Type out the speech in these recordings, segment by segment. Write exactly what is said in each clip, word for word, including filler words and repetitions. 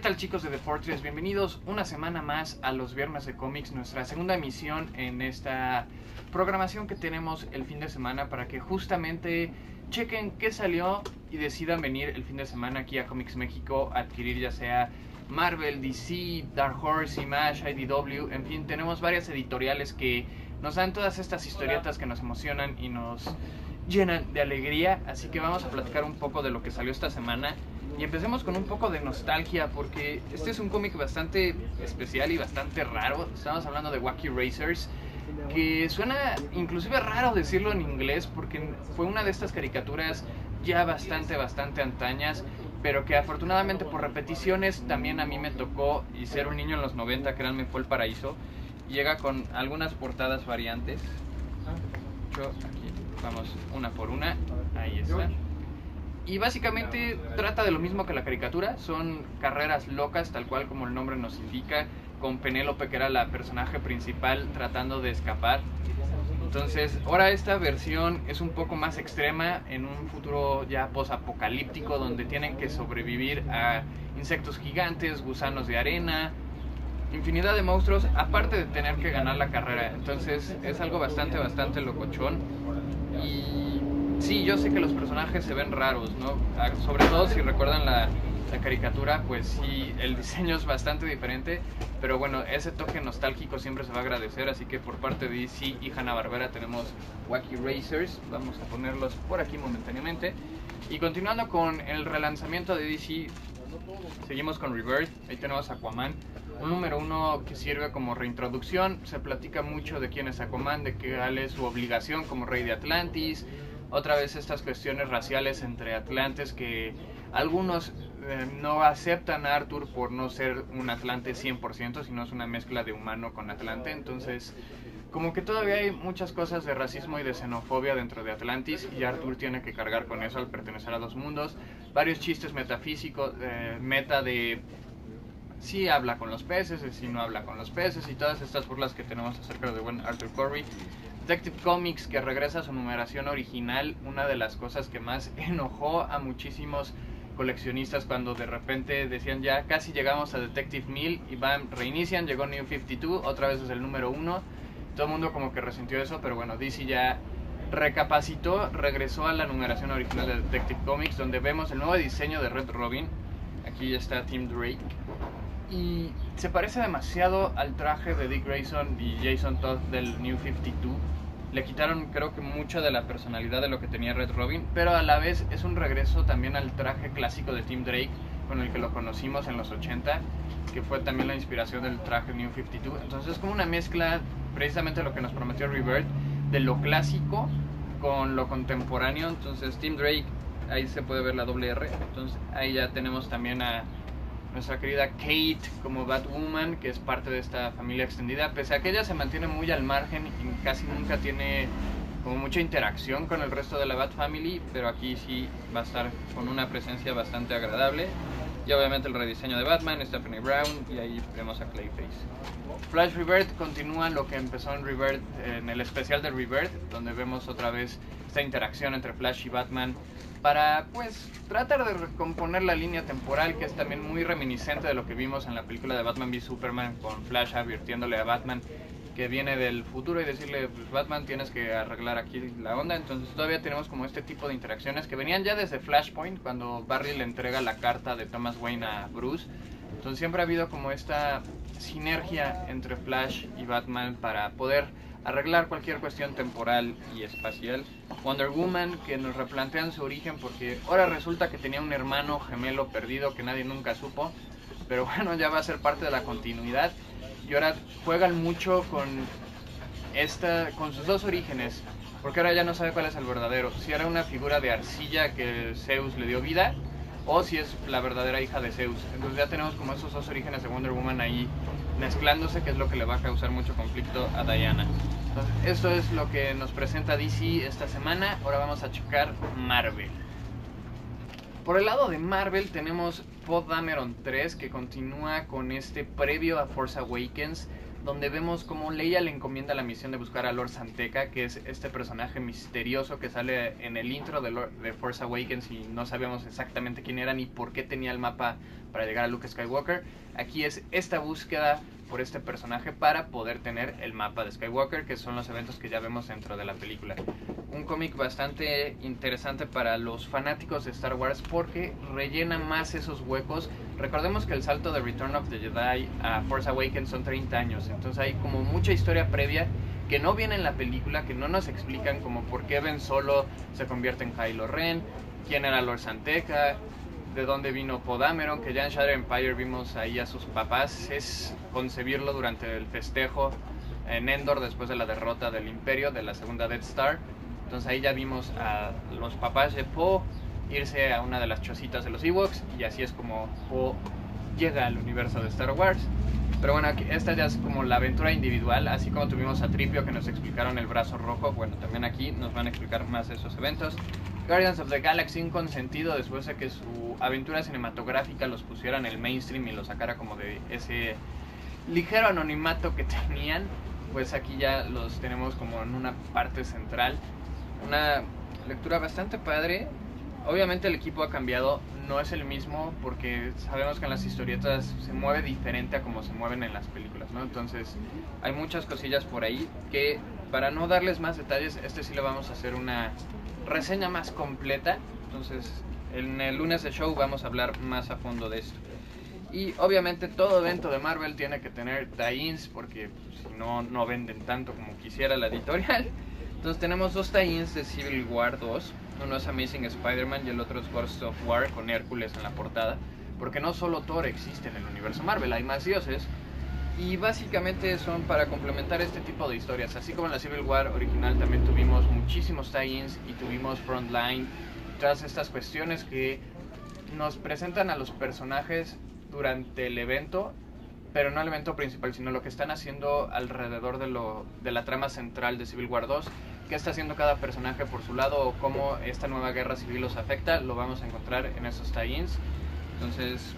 tal, chicos de The Fortress? Bienvenidos una semana más a los Viernes de Cómics, nuestra segunda emisión en esta programación que tenemos el fin de semana para que justamente chequen qué salió y decidan venir el fin de semana aquí a Comics México a adquirir ya sea Marvel, D C, Dark Horse, Image, I D W, en fin, tenemos varias editoriales que nos dan todas estas historietas que nos emocionan y nos llenan de alegría, así que vamos a platicar un poco de lo que salió esta semana. Y empecemos con un poco de nostalgia, porque este es un cómic bastante especial y bastante raro. Estamos hablando de Wacky Racers, que suena inclusive raro decirlo en inglés, porque fue una de estas caricaturas ya bastante, bastante antañas, pero que afortunadamente por repeticiones también a mí me tocó, y ser un niño en los noventa, créanme, fue el paraíso. Llega con algunas portadas variantes. Yo aquí vamos una por una, ahí está. Y básicamente trata de lo mismo que la caricatura, son carreras locas, tal cual como el nombre nos indica, con Penélope, que era la personaje principal, tratando de escapar. Entonces, ahora esta versión es un poco más extrema, en un futuro ya posapocalíptico, donde tienen que sobrevivir a insectos gigantes, gusanos de arena, infinidad de monstruos, aparte de tener que ganar la carrera. Entonces, es algo bastante, bastante locochón. Y sí, yo sé que los personajes se ven raros, ¿no? Sobre todo si recuerdan la, la caricatura, pues sí, el diseño es bastante diferente, pero bueno, ese toque nostálgico siempre se va a agradecer, así que por parte de D C y Hanna-Barbera tenemos Wacky Racers, vamos a ponerlos por aquí momentáneamente. Y continuando con el relanzamiento de D C, seguimos con Rebirth, ahí tenemos Aquaman, un número uno que sirve como reintroducción, se platica mucho de quién es Aquaman, de cuál es su obligación como rey de Atlantis. Otra vez estas cuestiones raciales entre atlantes, que algunos eh, no aceptan a Arthur por no ser un atlante cien por ciento, sino es una mezcla de humano con atlante. Entonces, como que todavía hay muchas cosas de racismo y de xenofobia dentro de Atlantis, y Arthur tiene que cargar con eso al pertenecer a dos mundos. Varios chistes metafísicos, eh, meta de si habla con los peces, si no habla con los peces, y todas estas burlas que tenemos acerca de buen Arthur Curry. Detective Comics, que regresa a su numeración original, una de las cosas que más enojó a muchísimos coleccionistas cuando de repente decían ya casi llegamos a Detective mil y van, reinician, llegó New cincuenta y dos, otra vez es el número uno, todo el mundo como que resintió eso, pero bueno, D C ya recapacitó, regresó a la numeración original de Detective Comics, donde vemos el nuevo diseño de Red Robin. Aquí ya está Tim Drake y se parece demasiado al traje de Dick Grayson y Jason Todd del New cincuenta y dos. Le quitaron, creo que, mucho de la personalidad de lo que tenía Red Robin, pero a la vez es un regreso también al traje clásico de Tim Drake, con el que lo conocimos en los ochenta, que fue también la inspiración del traje New cincuenta y dos. Entonces es como una mezcla, precisamente lo que nos prometió Rebirth, de lo clásico con lo contemporáneo. Entonces Tim Drake, ahí se puede ver la doble R, entonces ahí ya tenemos también a nuestra querida Kate como Batwoman, que es parte de esta familia extendida, pese a que ella se mantiene muy al margen y casi nunca tiene como mucha interacción con el resto de la Bat Family, pero aquí sí va a estar con una presencia bastante agradable. Y obviamente el rediseño de Batman, Stephanie Brown, y ahí vemos a Clayface. Flash Rebirth continúa lo que empezó en Rebirth, en el especial de Rebirth, donde vemos otra vez esta interacción entre Flash y Batman para, pues, tratar de recomponer la línea temporal, que es también muy reminiscente de lo que vimos en la película de Batman v Superman, con Flash advirtiéndole a Batman que viene del futuro y decirle, pues, Batman, tienes que arreglar aquí la onda. Entonces todavía tenemos como este tipo de interacciones que venían ya desde Flashpoint, cuando Barry le entrega la carta de Thomas Wayne a Bruce. Entonces siempre ha habido como esta sinergia entre Flash y Batman para poder arreglar cualquier cuestión temporal y espacial. Wonder Woman, que nos replantean su origen, porque ahora resulta que tenía un hermano gemelo perdido que nadie nunca supo, pero bueno, ya va a ser parte de la continuidad. Y ahora juegan mucho con esta, con sus dos orígenes, porque ahora ya no sabe cuál es el verdadero, si era una figura de arcilla que Zeus le dio vida, o si es la verdadera hija de Zeus. Entonces ya tenemos como esos dos orígenes de Wonder Woman ahí mezclándose, que es lo que le va a causar mucho conflicto a Diana. Entonces esto es lo que nos presenta D C esta semana. Ahora vamos a checar Marvel. Por el lado de Marvel tenemos Poe Dameron tres, que continúa con este previo a Force Awakens, donde vemos cómo Leia le encomienda la misión de buscar a Lord Santeca, que es este personaje misterioso que sale en el intro de, Lord, de Force Awakens, y no sabíamos exactamente quién era ni por qué tenía el mapa para llegar a Luke Skywalker. Aquí es esta búsqueda por este personaje para poder tener el mapa de Skywalker, que son los eventos que ya vemos dentro de la película. Un cómic bastante interesante para los fanáticos de Star Wars porque rellena más esos huecos. Recordemos que el salto de Return of the Jedi a Force Awakens son treinta años, entonces hay como mucha historia previa que no viene en la película, que no nos explican, como por qué Ben Solo se convierte en Kylo Ren, quién era Lord Santeca, de dónde vino Poe Dameron, que ya en Shadow Empire vimos ahí a sus papás, es concebirlo durante el festejo en Endor después de la derrota del Imperio, de la segunda Death Star. Entonces ahí ya vimos a los papás de Poe irse a una de las chocitas de los Ewoks, y así es como Poe llega al universo de Star Wars. Pero bueno, aquí, esta ya es como la aventura individual, así como tuvimos a Tripio que nos explicaron el brazo rojo, bueno, también aquí nos van a explicar más de esos eventos. Guardians of the Galaxy, un consentido después de que su aventura cinematográfica los pusiera en el mainstream y los sacara como de ese ligero anonimato que tenían, pues aquí ya los tenemos como en una parte central. Una lectura bastante padre. Obviamente el equipo ha cambiado, no es el mismo porque sabemos que en las historietas se mueve diferente a como se mueven en las películas, ¿no? Entonces hay muchas cosillas por ahí que, para no darles más detalles, este sí le vamos a hacer una reseña más completa. Entonces en el lunes de show vamos a hablar más a fondo de esto. Y obviamente todo evento de Marvel tiene que tener tie-ins porque pues, si no, no venden tanto como quisiera la editorial. Entonces tenemos dos tie-ins de Civil War dos. Uno es Amazing Spider-Man y el otro es Ghost of War con Hércules en la portada. Porque no solo Thor existe en el universo Marvel, hay más dioses. Y básicamente son para complementar este tipo de historias. Así como en la Civil War original también tuvimos muchísimos tie-ins y tuvimos Frontline. Todas estas cuestiones que nos presentan a los personajes durante el evento, pero no el evento principal, sino lo que están haciendo alrededor de, lo, de la trama central de Civil War dos. Qué está haciendo cada personaje por su lado o cómo esta nueva guerra civil los afecta, lo vamos a encontrar en esos tie-ins. Entonces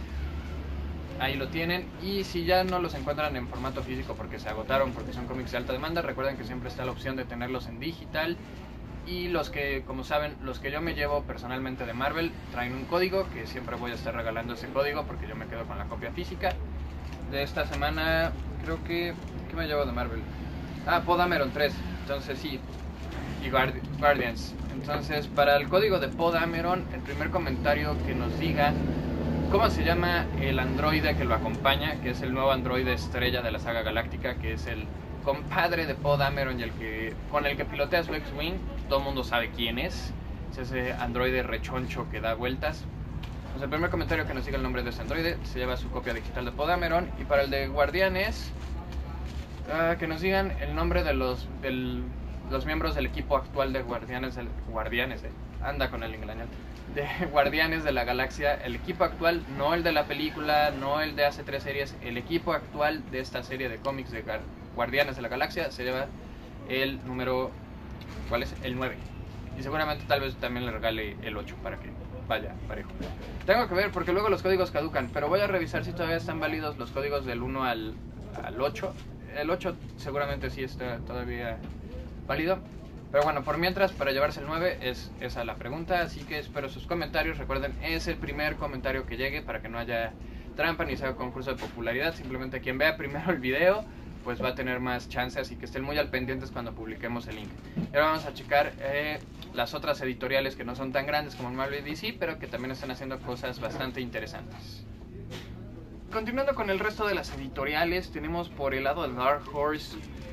ahí lo tienen, y si ya no los encuentran en formato físico porque se agotaron, porque son cómics de alta demanda, recuerden que siempre está la opción de tenerlos en digital. Y los que, como saben, los que yo me llevo personalmente de Marvel traen un código, que siempre voy a estar regalando ese código porque yo me quedo con la copia física. De esta semana, creo que... ¿qué me llevo de Marvel? Ah, Poe Dameron tres, entonces sí, y Guardi Guardians. Entonces, para el código de Poe Dameron, el primer comentario que nos diga cómo se llama el androide que lo acompaña, que es el nuevo androide estrella de la saga galáctica, que es el compadre de Poe Dameron y el que, con el que pilotea su X-Wing. Todo el mundo sabe quién es, es ese androide rechoncho que da vueltas. Pues el primer comentario que nos diga el nombre de ese androide se lleva su copia digital de Poe Dameron. Y para el de Guardianes, uh, que nos digan el nombre de los, del, los miembros del equipo actual de Guardianes del, Guardianes, eh, anda con el inglés, de Guardianes de la Galaxia, el equipo actual, no el de la película, no el de hace tres series, el equipo actual de esta serie de cómics de Guardianes de la Galaxia se lleva el número, ¿cuál es? El nueve. Y seguramente tal vez también le regale el ocho para que vaya parejo. Tengo que ver porque luego los códigos caducan, pero voy a revisar si todavía están válidos los códigos del uno al, al ocho. El ocho seguramente sí está todavía válido. Pero bueno, por mientras, para llevarse el nueve es esa la pregunta, así que espero sus comentarios. Recuerden, es el primer comentario que llegue para que no haya trampa ni sea concurso de popularidad. Simplemente quien vea primero el video pues va a tener más chances, así que estén muy al pendientes cuando publiquemos el link. Y ahora vamos a checar eh, las otras editoriales que no son tan grandes como Marvel y D C, pero que también están haciendo cosas bastante interesantes. Continuando con el resto de las editoriales, tenemos por el lado de Dark Horse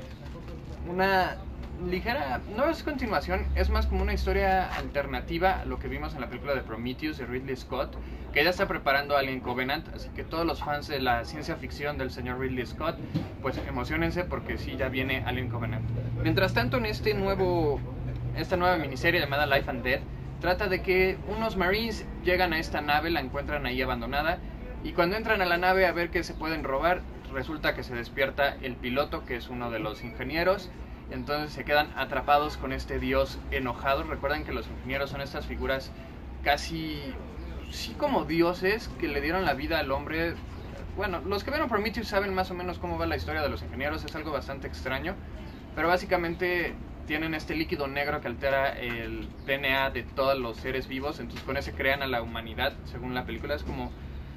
una ligera, no es continuación, es más como una historia alternativa a lo que vimos en la película de Prometheus de Ridley Scott, que ya está preparando Alien Covenant, así que todos los fans de la ciencia ficción del señor Ridley Scott, pues emocionense porque sí, ya viene Alien Covenant. Mientras tanto, en este nuevo, esta nueva miniserie llamada Life and Death, trata de que unos Marines llegan a esta nave, la encuentran ahí abandonada, y cuando entran a la nave a ver qué se pueden robar, resulta que se despierta el piloto, que es uno de los ingenieros. Entonces se quedan atrapados con este dios enojado. Recuerden que los ingenieros son estas figuras casi, sí, como dioses que le dieron la vida al hombre. Bueno, los que vieron Prometheus saben más o menos cómo va la historia de los ingenieros. Es algo bastante extraño, pero básicamente tienen este líquido negro que altera el D N A de todos los seres vivos. Entonces con ese crean a la humanidad, según la película. Es como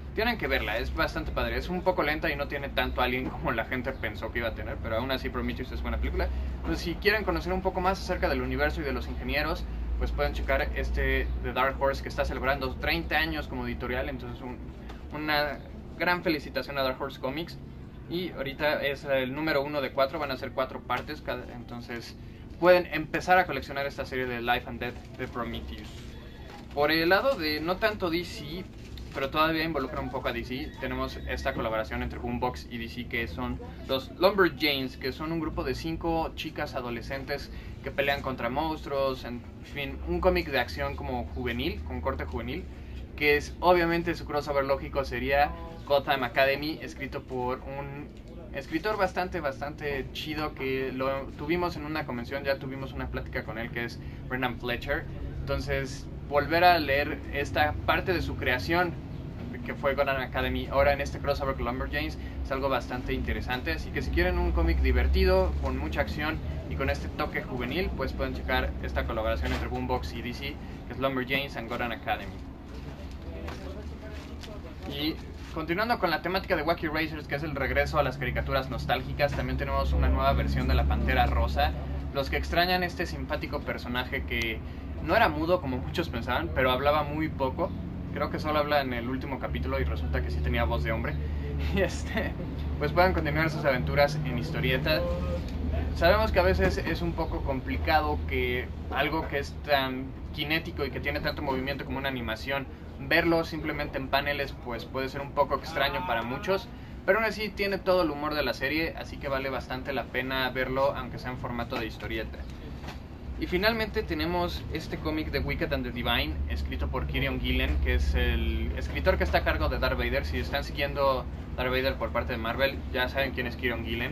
tienen que verla, es bastante padre. Es un poco lenta y no tiene tanto alien como la gente pensó que iba a tener, pero aún así Prometheus es buena película. Entonces, si quieren conocer un poco más acerca del universo y de los ingenieros, pues pueden checar este The Dark Horse, que está celebrando treinta años como editorial. Entonces, un, una gran felicitación a Dark Horse Comics. Y ahorita es el número uno de cuatro, van a ser cuatro partes, cada, entonces pueden empezar a coleccionar esta serie de Life and Death de Prometheus. Por el lado de no tanto D C, pero todavía involucra un poco a D C, tenemos esta colaboración entre Boombox y D C, que son los Lumberjanes, que son un grupo de cinco chicas adolescentes que pelean contra monstruos, en fin, un cómic de acción como juvenil, con corte juvenil, que es obviamente su crossover lógico sería Gotham Academy, escrito por un escritor bastante, bastante chido que lo tuvimos en una convención, ya tuvimos una plática con él, que es Brendan Fletcher. Entonces, volver a leer esta parte de su creación, que fue Gotham Academy, ahora en este crossover con Lumberjanes, es algo bastante interesante. Así que si quieren un cómic divertido, con mucha acción y con este toque juvenil, pues pueden checar esta colaboración entre Boombox y D C, que es Lumberjanes and Gotham Academy. Y continuando con la temática de Wacky Racers, que es el regreso a las caricaturas nostálgicas, también tenemos una nueva versión de la Pantera Rosa. Los que extrañan este simpático personaje que no era mudo como muchos pensaban, pero hablaba muy poco. Creo que solo habla en el último capítulo y resulta que sí tenía voz de hombre. Y este, pues puedan continuar sus aventuras en historieta. Sabemos que a veces es un poco complicado que algo que es tan cinético y que tiene tanto movimiento como una animación, verlo simplemente en paneles pues puede ser un poco extraño para muchos, pero aún así tiene todo el humor de la serie, así que vale bastante la pena verlo aunque sea en formato de historieta. Y finalmente tenemos este cómic de Wicked and the Divine, escrito por Kieron Gillen, que es el escritor que está a cargo de Darth Vader. Si están siguiendo Darth Vader por parte de Marvel, ya saben quién es Kieron Gillen.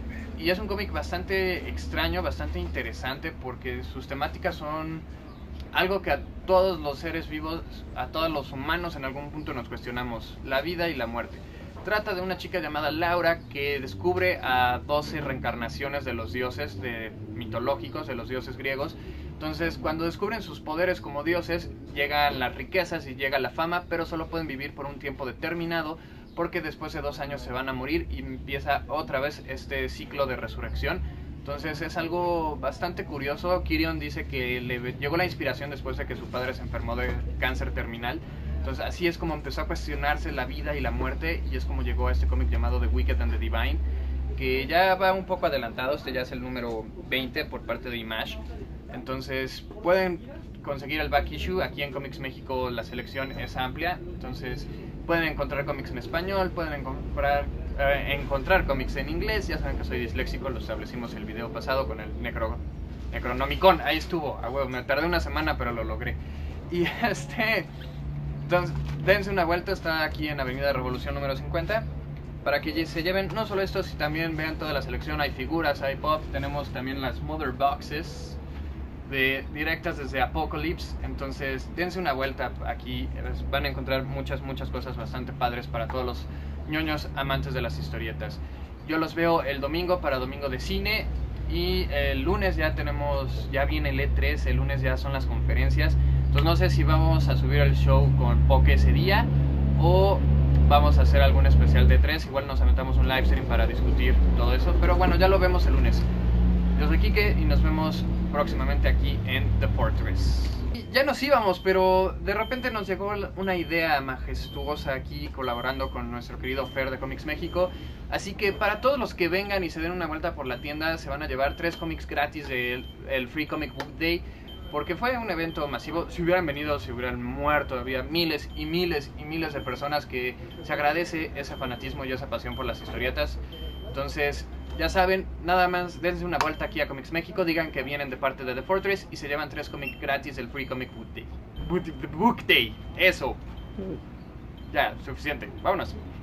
Y es un cómic bastante extraño, bastante interesante, porque sus temáticas son algo que a todos los seres vivos, a todos los humanos en algún punto nos cuestionamos: la vida y la muerte. Trata de una chica llamada Laura que descubre a doce reencarnaciones de los dioses de, mitológicos, de los dioses griegos. Entonces, cuando descubren sus poderes como dioses, llegan las riquezas y llega la fama, pero solo pueden vivir por un tiempo determinado, porque después de dos años se van a morir y empieza otra vez este ciclo de resurrección. Entonces es algo bastante curioso. Kieron dice que le llegó la inspiración después de que su padre se enfermó de cáncer terminal. Entonces así es como empezó a cuestionarse la vida y la muerte, y es como llegó a este cómic llamado The Wicked and the Divine, que ya va un poco adelantado. Este ya es el número veinte por parte de Image. Entonces pueden conseguir el back issue. Aquí en Comics México la selección es amplia, entonces pueden encontrar cómics en español, pueden encontrar, eh, encontrar cómics en inglés. Ya saben que soy disléxico, lo establecimos el video pasado con el Necro, Necronomicon. Ahí estuvo, a huevo, me tardé una semana pero lo logré. Y este, entonces dense una vuelta, está aquí en Avenida Revolución número cincuenta, para que se lleven no solo estos, sino también vean toda la selección. Hay figuras, hay pop, tenemos también las Mother Boxes de directas desde Apocalypse. Entonces dense una vuelta aquí, van a encontrar muchas muchas cosas bastante padres para todos los ñoños amantes de las historietas. Yo los veo el domingo para Domingo de Cine, y el lunes ya tenemos, ya viene el E tres, el lunes ya son las conferencias. Entonces no sé si vamos a subir el show con Poke ese día o vamos a hacer algún especial de E tres. Igual nos aventamos un live stream para discutir todo eso, pero bueno, ya lo vemos el lunes. Yo soy Kike y nos vemos próximamente aquí en The Fortress. Y ya nos íbamos, pero de repente nos llegó una idea majestuosa aquí, colaborando con nuestro querido Fer de Comics México. Así que para todos los que vengan y se den una vuelta por la tienda, se van a llevar tres cómics gratis del el Free Comic Book Day, porque fue un evento masivo. Si hubieran venido, se hubieran muerto. Había miles y miles y miles de personas, que se agradece ese fanatismo y esa pasión por las historietas. Entonces, ya saben, nada más dense una vuelta aquí a Comics México, digan que vienen de parte de The Fortress y se llevan tres cómics gratis del Free Comic Book Day. Book Day, eso. Ya, suficiente, vámonos.